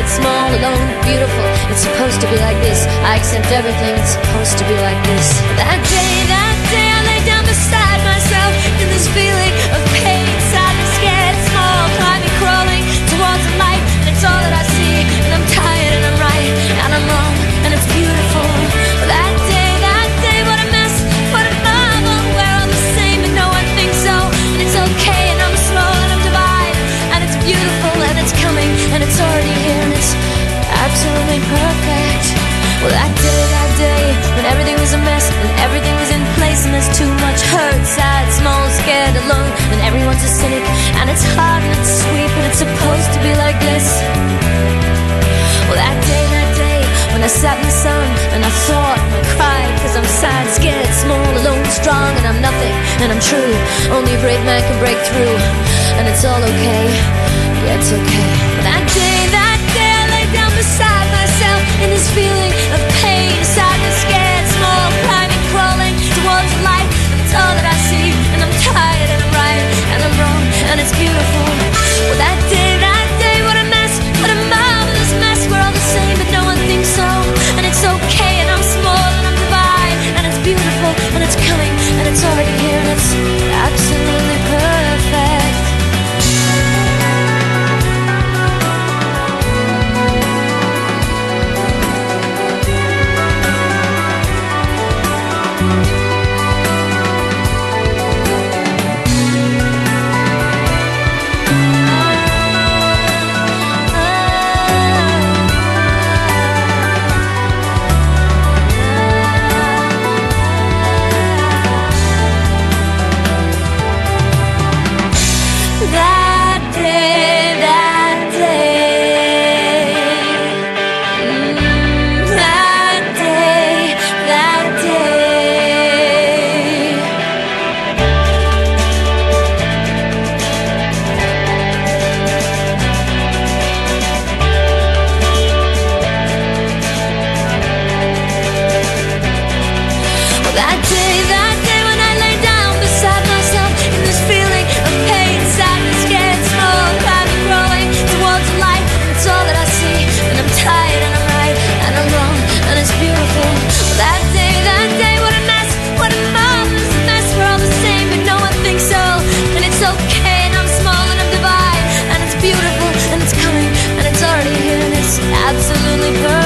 small, alone, beautiful. It's supposed to be like this. I accept everything. It's supposed to be like this. That day I lay down beside myself in this feeling of pain, sadness, scared, small, climbing, crawling towards the light. And it's all that I see. And I'm tired and I'm right and I'm wrong and it's beautiful. That day, what a mess, what a marvel. We're all the same and no one thinks so. And it's okay and I'm small and I'm divided. And it's beautiful and it's coming and it's already here and it's absolutely perfect. Well, that day, when everything was a mess and everything was in place and there's too much hurt, sad, small, scared, alone, and everyone's a cynic and it's hard and it's sweet, but it's supposed to be like this. Well, that day, when I sat in the sun and I thought and I cried, cause I'm sad, scared, small, alone, strong, and I'm nothing, and I'm true. Only a brave man can break through, and it's all okay, yeah, it's okay. That day, I lay down beside myself in this feeling of pain, sadness, scared, small, climbing, crawling towards light, and it's all that I see, and I'm tired, and I'm right, and I'm wrong, and it's beautiful. Well, that day, what a mess, what a marvelous mess. We're all the same, but no one thinks so, and it's okay, and I'm small, and I'm divided, and it's beautiful, and it's coming, and it's already here, and it's absolutely perfect. That day when I lay down beside myself in this feeling of pain, sadness, scared, small, climbing, crawling towards the light, and it's all that I see, and I'm tired and I'm right and I'm wrong, and it's beautiful. That day, what a mess, what a marvelous mess. We're all the same, but no one thinks so, and it's okay, and I'm small and I'm divided, and it's beautiful, and it's coming, and it's already here, and it's absolutely perfect.